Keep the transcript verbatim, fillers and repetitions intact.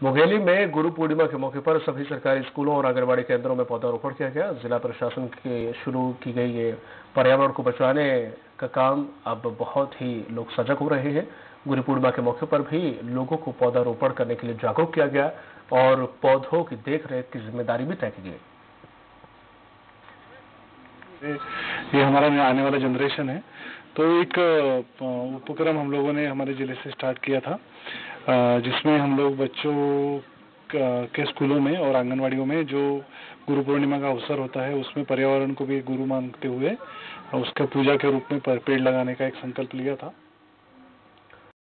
मुंगेली में गुरु पूर्णिमा के मौके पर सभी सरकारी स्कूलों और आंगनबाड़ी केंद्रों में पौधारोपण किया गया। जिला प्रशासन के शुरू की गई ये पर्यावरण को बचाने का काम अब बहुत ही लोग सजग हो रहे हैं। गुरु पूर्णिमा के मौके पर भी लोगों को पौधारोपण करने के लिए जागरूक किया गया और पौधों की देखरेख की जिम्मेदारी भी तय की गई। ये हमारा आने वाला जनरेशन है, तो एक उपक्रम हम लोगों ने हमारे जिले से स्टार्ट किया था, जिसमें हम लोग बच्चों के स्कूलों में और आंगनवाड़ियों में जो गुरु पूर्णिमा का अवसर होता है उसमें पर्यावरण को भी गुरु मानते हुए उसका पूजा के रूप में पेड़ लगाने का एक संकल्प लिया था।